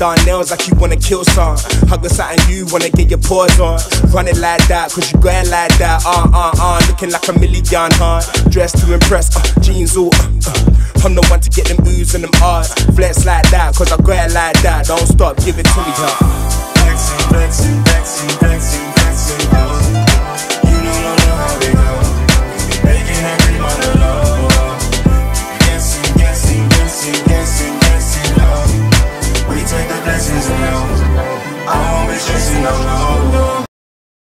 done nails like you wanna kill some. Hug us out and you wanna get your paws on. Run it like that, cause you going like that. Looking like a million, dressed to impress, jeans all, I'm the one to get them oohs and them ahs. Flex like that, cause I go it like that. Don't stop, give it to me, Flexing, flexing, flexing, flexing.